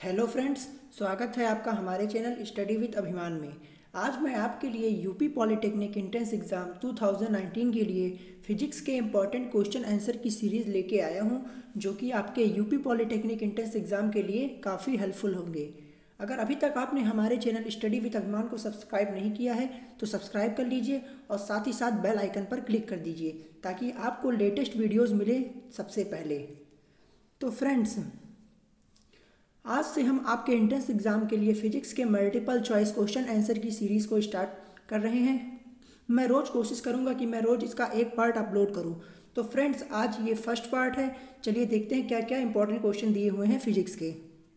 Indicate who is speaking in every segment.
Speaker 1: Hello friends, स्वागत है आपका हमारे चैनल स्टडी विद अभिमान में। आज मैं आपके लिए यूपी पॉलिटेक्निक एंट्रेंस एग्ज़ाम 2019 के लिए फिजिक्स के इम्पॉर्टेंट क्वेश्चन आंसर की सीरीज़ लेके आया हूं, जो कि आपके यूपी पॉलिटेक्निक एंट्रेंस एग्ज़ाम के लिए काफ़ी हेल्पफुल होंगे। अगर अभी तक आपने हमारे चैनल स्टडी विद अभिमान को सब्सक्राइब नहीं किया है तो सब्सक्राइब कर लीजिए और साथ ही साथ बेल आइकन पर क्लिक कर दीजिए ताकि आपको लेटेस्ट वीडियोज़ मिले सबसे पहले। तो फ्रेंड्स, आज से हम आपके एंट्रेंस एग्ज़ाम के लिए फिजिक्स के मल्टीपल चॉइस क्वेश्चन आंसर की सीरीज़ को स्टार्ट कर रहे हैं। मैं रोज़ कोशिश करूंगा कि मैं रोज़ इसका एक पार्ट अपलोड करूं। तो फ्रेंड्स, आज ये फर्स्ट पार्ट है। चलिए देखते हैं क्या क्या इंपॉर्टेंट क्वेश्चन दिए हुए हैं फिजिक्स के।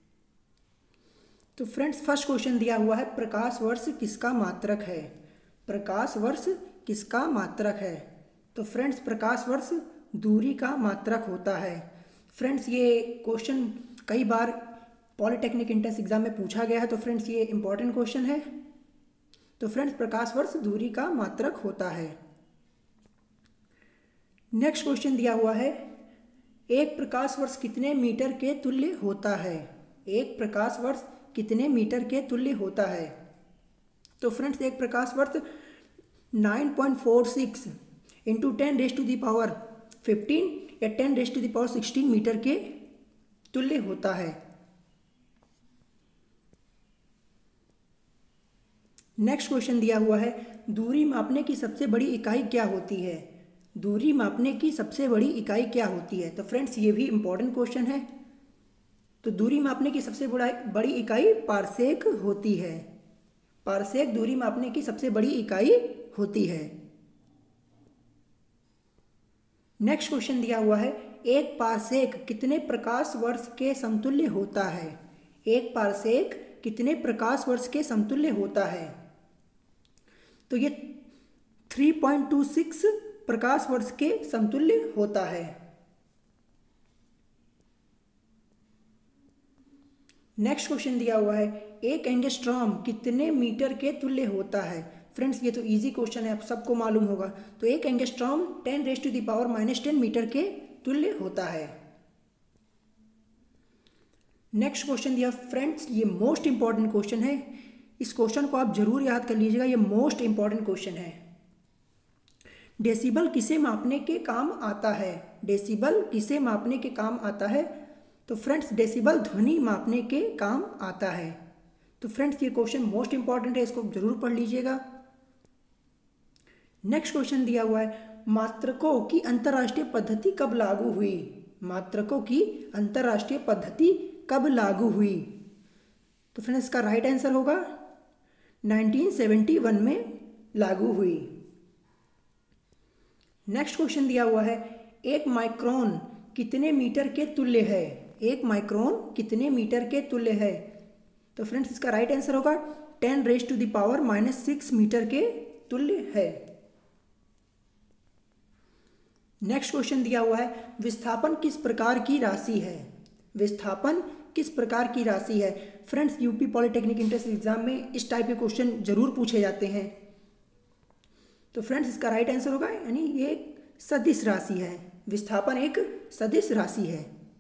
Speaker 1: तो फ्रेंड्स, फर्स्ट क्वेश्चन दिया हुआ है, प्रकाश वर्ष किसका मात्रक है? प्रकाश वर्ष किसका मात्रक है? तो फ्रेंड्स, प्रकाश वर्ष दूरी का मात्रक होता है। फ्रेंड्स, ये क्वेश्चन कई बार पॉलिटेक्निक एंट्रेंस एग्जाम में पूछा गया है, तो फ्रेंड्स ये इंपॉर्टेंट क्वेश्चन है। तो फ्रेंड्स, प्रकाश वर्ष दूरी का मात्रक होता है। नेक्स्ट क्वेश्चन दिया हुआ है, एक प्रकाश वर्ष कितने मीटर के तुल्य होता है? एक प्रकाश वर्ष कितने मीटर के तुल्य होता है? तो फ्रेंड्स, एक प्रकाश वर्ष 9.46 इंटू 10⁻15 या 10⁻16 मीटर के तुल्य होता है। नेक्स्ट क्वेश्चन दिया हुआ है, दूरी मापने की सबसे बड़ी इकाई क्या होती है? दूरी मापने की सबसे बड़ी इकाई क्या होती है? तो फ्रेंड्स, ये भी इंपॉर्टेंट क्वेश्चन है। तो दूरी मापने की सबसे बड़ी इकाई पारसेक होती है। पारसेक दूरी मापने की सबसे बड़ी इकाई होती है। नेक्स्ट क्वेश्चन दिया हुआ है, एक पारसेक कितने प्रकाश वर्ष के समतुल्य होता है? एक पारसेक कितने प्रकाश वर्ष के समतुल्य होता है? तो ये 3.26 प्रकाश वर्ष के समतुल्य होता है। नेक्स्ट क्वेश्चन दिया हुआ है, एक एंगस्ट्रॉम कितने मीटर के तुल्य होता है? फ्रेंड्स, ये तो इजी क्वेश्चन है, आप सबको मालूम होगा। तो एक एंगस्ट्रॉम 10⁻⁻10 मीटर के तुल्य होता है। नेक्स्ट क्वेश्चन दिया फ्रेंड्स, ये मोस्ट इंपॉर्टेंट क्वेश्चन है। इस क्वेश्चन को आप जरूर याद कर लीजिएगा, ये मोस्ट इंपॉर्टेंट क्वेश्चन है। डेसिबल किसे मापने के काम आता है? डेसिबल किसे मापने के काम आता है? तो फ्रेंड्स, डेसिबल ध्वनि मापने के काम आता है। तो फ्रेंड्स, ये क्वेश्चन मोस्ट इंपॉर्टेंट है, इसको जरूर पढ़ लीजिएगा। नेक्स्ट क्वेश्चन दिया हुआ है, मात्रकों की अंतर्राष्ट्रीय पद्धति कब लागू हुई? मात्रकों की अंतर्राष्ट्रीय पद्धति कब लागू हुई? तो फ्रेंड्स, इसका राइट आंसर होगा 1971 में लागू हुई। नेक्स्ट क्वेश्चन दिया हुआ है, एक माइक्रोन कितने मीटर के तुल्य है? एक माइक्रोन कितने मीटर के तुल्य है? तो फ्रेंड्स, इसका राइट आंसर होगा 10⁻⁻6 मीटर के तुल्य है। नेक्स्ट क्वेश्चन दिया हुआ है, विस्थापन किस प्रकार की राशि है? विस्थापन किस प्रकार की राशि है? Friends, UP polytechnic entrance exam में इस टाइप के क्वेश्चन जरूर पूछे जाते हैं। तो फ्रेंड्स, इसका राइट आंसर होगा, यानी ये एक सदिश राशि है। विस्थापन एक सदिश राशि है।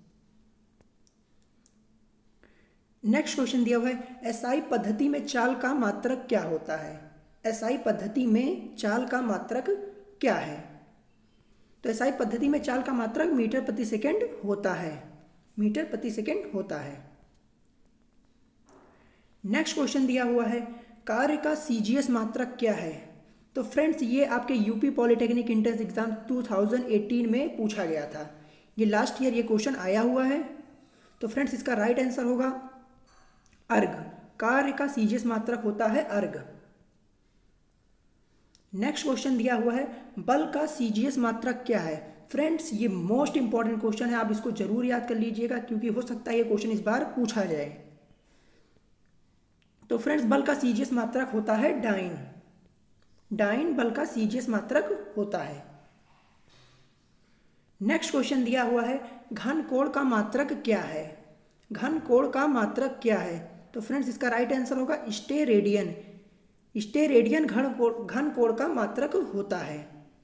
Speaker 1: नेक्स्ट क्वेश्चन दिया हुआ है, एसआई पद्धति में चाल का मात्रक क्या होता है? एसआई पद्धति में चाल का मात्रक क्या है? तो एसआई पद्धति में चाल का मात्रक मीटर प्रति सेकंड होता है। मीटर प्रति सेकंड होता है। नेक्स्ट क्वेश्चन दिया हुआ है, कार्य का सीजीएस मात्रक क्या है? तो फ्रेंड्स, ये आपके यूपी पॉलिटेक्निक एंट्रेंस एग्जाम 2018 में पूछा गया था। ये लास्ट ईयर ये क्वेश्चन आया हुआ है। तो फ्रेंड्स, इसका राइट आंसर होगा अर्ग। कार्य का सीजीएस मात्रक होता है अर्ग। नेक्स्ट क्वेश्चन दिया हुआ है, बल का सीजीएस मात्रक क्या है? फ्रेंड्स, ये मोस्ट इंपॉर्टेंट क्वेश्चन है, आप इसको जरूर याद कर लीजिएगा क्योंकि हो सकता है ये क्वेश्चन इस बार पूछा जाए। तो फ्रेंड्स, बल का सीजीएस मात्रक होता है डाइन। डाइन बल का सीजीएस मात्रक होता है। नेक्स्ट क्वेश्चन दिया हुआ है, घन कोण का मात्रक क्या है? घन कोण का मात्रक क्या है? तो फ्रेंड्स, इसका राइट आंसर होगा स्टेरेडियन। स्टेरेडियन घन कोण का मात्रक होता है।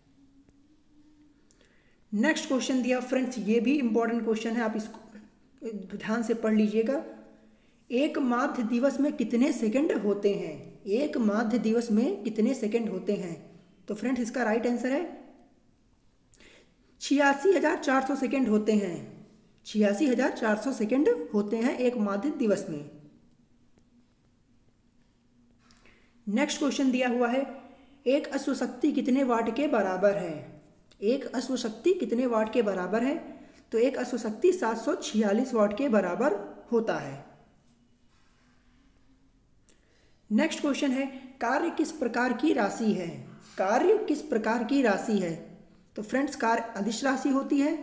Speaker 1: नेक्स्ट क्वेश्चन दिया फ्रेंड्स, ये भी इंपॉर्टेंट क्वेश्चन है, आप इसको ध्यान से पढ़ लीजिएगा। एक माध्य दिवस में कितने सेकंड होते हैं? एक माध्य दिवस में कितने सेकंड होते हैं? तो फ्रेंड्स इसका राइट आंसर है 86,400 सेकंड होते हैं। 86,400 सेकंड होते हैं एक माध्य दिवस में। नेक्स्ट क्वेश्चन दिया हुआ है, एक अश्वशक्ति कितने वाट के बराबर है? एक अश्वशक्ति कितने वाट के बराबर है? तो एक अश्वशक्ति 746 वाट के बराबर होता है। नेक्स्ट क्वेश्चन है, कार्य किस प्रकार की राशि है? कार्य किस प्रकार की राशि है? तो फ्रेंड्स कार्य अदिश राशि होती है,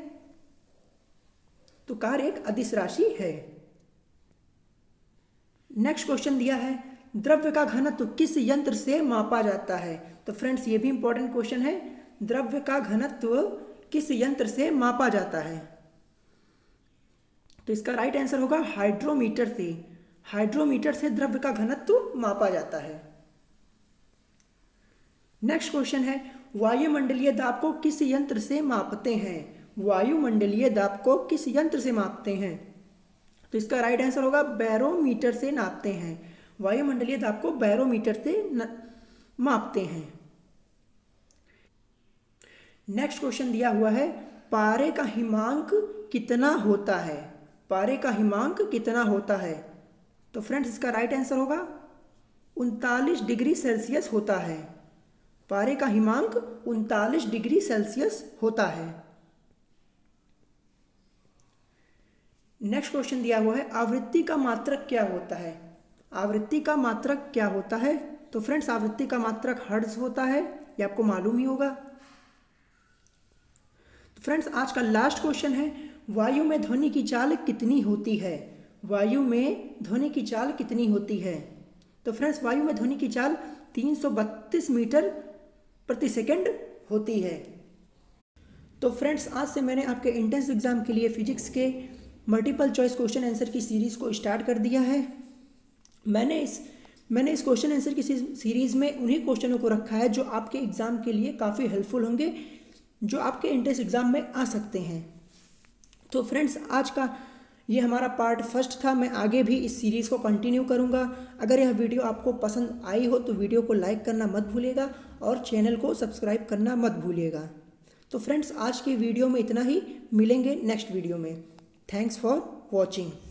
Speaker 1: तो कार्य एक अदिश राशि है। नेक्स्ट क्वेश्चन दिया है, द्रव्य का घनत्व किस यंत्र से मापा जाता है? तो फ्रेंड्स ये भी इंपॉर्टेंट क्वेश्चन है, द्रव्य का घनत्व किस यंत्र से मापा जाता है? तो इसका राइट आंसर होगा हाइड्रोमीटर से। हाइड्रोमीटर से द्रव्य का घनत्व मापा जाता है। नेक्स्ट क्वेश्चन है, वायुमंडलीय दाब को किस यंत्र से मापते हैं? वायुमंडलीय दाब को किस यंत्र से मापते हैं? तो इसका राइट आंसर होगा बैरोमीटर से नापते हैं। वायुमंडलीय दाब को बैरोमीटर से मापते हैं। नेक्स्ट क्वेश्चन दिया हुआ है, पारे का हिमांक कितना होता है? पारे का हिमांक कितना होता है? तो फ्रेंड्स इसका राइट आंसर होगा 39 डिग्री सेल्सियस होता है। पारे का हिमांक 39 डिग्री सेल्सियस होता है। नेक्स्ट क्वेश्चन दिया हुआ है, आवृत्ति का मात्रक क्या होता है? आवृत्ति का मात्रक क्या होता है? तो फ्रेंड्स आवृत्ति का मात्रक हर्ट्ज होता है, ये आपको मालूम ही होगा। तो फ्रेंड्स आज का लास्ट क्वेश्चन है, वायु में ध्वनि की चाल कितनी होती है? वायु में ध्वनि की चाल कितनी होती है? तो फ्रेंड्स वायु में ध्वनि की चाल 332 मीटर प्रति सेकंड होती है। तो फ्रेंड्स आज से मैंने आपके एंट्रेंस एग्जाम के लिए फिजिक्स के मल्टीपल चॉइस क्वेश्चन आंसर की सीरीज़ को स्टार्ट कर दिया है। मैंने इस क्वेश्चन आंसर की सीरीज़ में उन्हीं क्वेश्चनों को रखा है जो आपके एग्ज़ाम के लिए काफ़ी हेल्पफुल होंगे, जो आपके एंट्रेंस एग्ज़ाम में आ सकते हैं। तो फ्रेंड्स आज का ये हमारा पार्ट फर्स्ट था। मैं आगे भी इस सीरीज़ को कंटिन्यू करूँगा। अगर यह वीडियो आपको पसंद आई हो तो वीडियो को लाइक करना मत भूलिएगा और चैनल को सब्सक्राइब करना मत भूलिएगा। तो फ्रेंड्स आज की वीडियो में इतना ही, मिलेंगे नेक्स्ट वीडियो में। Thanks for watching.